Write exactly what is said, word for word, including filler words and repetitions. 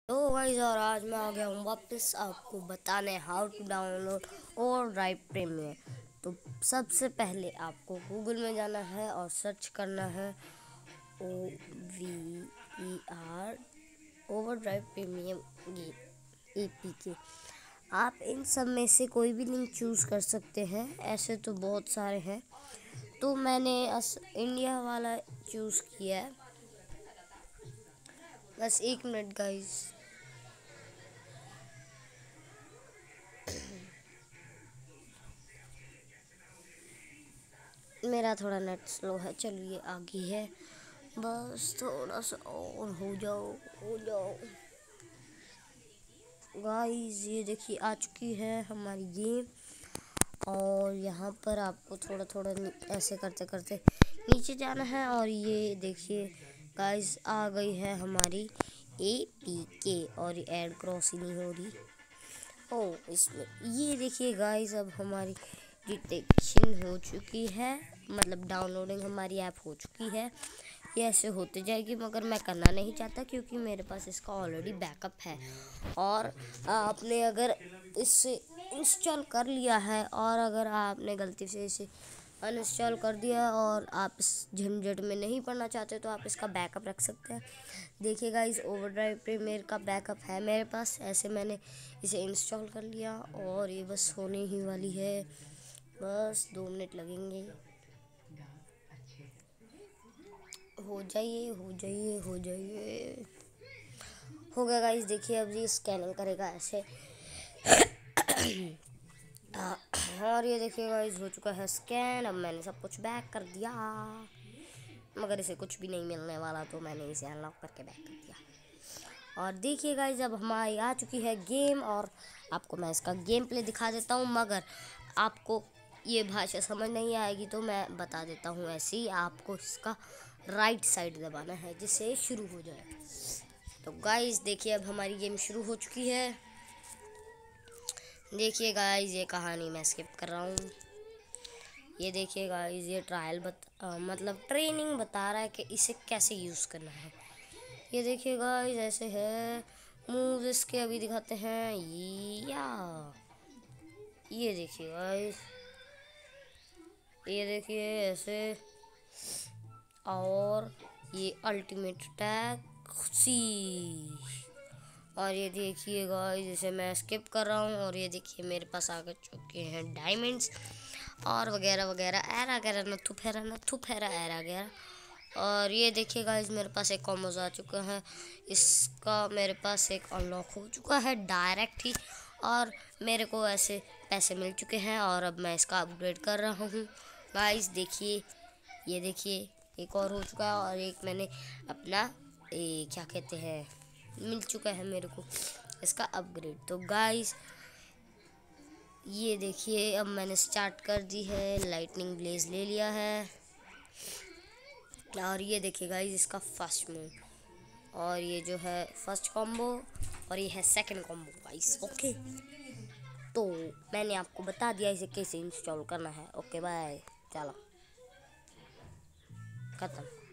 तो गाइस, और आज मैं आ गया हूँ वापस आपको बताने how to download OverDrive premier. तो सबसे पहले आपको गूगल में जाना है और सर्च करना है O V E R OverDrive premium A P K. आप इन सब में से कोई भी लिंक चूज़ कर सकते हैं, ऐसे तो बहुत सारे हैं, तो मैंने इंडिया वाला चूज़ किया है। बस एक मिनट गाइस। मेरा थोड़ा नेट स्लो है, चलिए आगे है, बस थोड़ा सा और हो जाओ हो जाओ गाइस। ये देखिए आ चुकी है हमारी गेम, और यहाँ पर आपको थोड़ा थोड़ा ऐसे करते करते नीचे जाना है, और ये देखिए गाइस आ गई है हमारी ए पी के, और ऐड क्रॉस ही नहीं हो रही। ओ इसमें ये देखिए गाइस, अब हमारी डिटेक्शन हो चुकी है, मतलब डाउनलोडिंग हमारी ऐप हो चुकी है। ये ऐसे होते जाएगी, मगर मैं करना नहीं चाहता क्योंकि मेरे पास इसका ऑलरेडी बैकअप है। और आपने अगर इसे इंस्टॉल कर लिया है, और अगर आपने गलती से इसे अनइंस्टॉल कर दिया और आप इस झंझट में नहीं पढ़ना चाहते, तो आप इसका बैकअप रख सकते हैं। देखिए गाइस, ओवरड्राइव प्रीमियर का बैकअप है मेरे पास। ऐसे मैंने इसे इंस्टॉल कर लिया, और ये बस होने ही वाली है, बस दो मिनट लगेंगे। हो जाइए हो जाइए हो जाइए हो गया गाइस। देखिए अब ये स्कैनिंग करेगा ऐसे और ये देखिए गाइस हो चुका है स्कैन। अब मैंने सब कुछ बैक कर दिया, मगर इसे कुछ भी नहीं मिलने वाला, तो मैंने इसे अनलॉक करके बैक कर दिया। और देखिए गाइस, अब हमारी आ चुकी है गेम, और आपको मैं इसका गेम प्ले दिखा देता हूँ, मगर आपको ये भाषा समझ नहीं आएगी, तो मैं बता देता हूँ ऐसे ही। आपको इसका राइट साइड दबाना है जिससे शुरू हो जाए। तो गाइस देखिए, अब हमारी गेम शुरू हो चुकी है। देखिए गाइस, ये कहानी मैं स्किप कर रहा हूँ। ये देखिए गाइस, ये ट्रायल बत आ, मतलब ट्रेनिंग बता रहा है कि इसे कैसे यूज़ करना है। ये देखिए गाइस, ऐसे है मूव इसके, अभी दिखाते हैं। या ये देखिए गाइस, ये देखिए ऐसे, और ये अल्टीमेट अटैक सी। और ये देखिए गाइस, जैसे मैं स्किप कर रहा हूँ, और ये देखिए मेरे पास आ चुके हैं डायमंड्स और वगैरह वगैरह। एरा गैरा नथु फेरा नथु फेरा एरा गैरा। और ये देखिए गाइस, मेरे पास एक कॉम्बोज आ चुका है, इसका मेरे पास एक अनलॉक हो चुका है डायरेक्ट ही, और मेरे को ऐसे पैसे मिल चुके हैं, और अब मैं इसका अपग्रेड कर रहा हूँ गाइस। देखिए ये देखिए, एक और हो चुका है, और एक मैंने अपना ए, क्या कहते हैं, मिल चुका है मेरे को इसका अपग्रेड। तो गाइस ये देखिए, अब मैंने स्टार्ट कर दी है, लाइटनिंग ब्लेज ले लिया है, और ये देखिए गाइस इसका फर्स्ट मूव, और ये जो है फर्स्ट कॉम्बो, और ये है सेकंड कॉम्बो गाइस। ओके, तो मैंने आपको बता दिया इसे कैसे इंस्टॉल करना है। ओके बाय, चलो खत्म।